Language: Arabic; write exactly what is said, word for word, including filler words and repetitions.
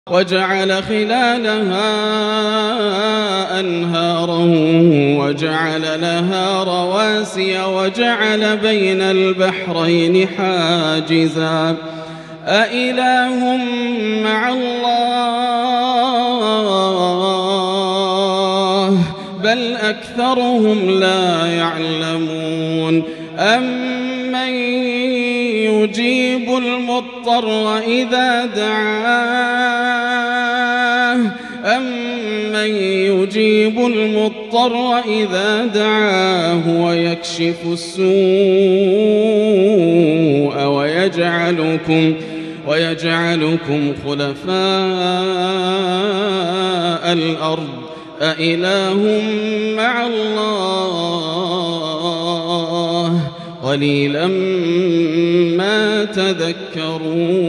وجعل خلالها أنهارا وجعل لها رواسي وجعل بين البحرين حاجزا أإله مع الله بل أكثرهم لا يعلمون أمن يجيب المضطر إذا دعاه أمن يجيب المضطر إذا دعاه ويكشف السوء ويجعلكم ويجعلكم خلفاء الأرض أإله مع الله قليلا ما تذكرون.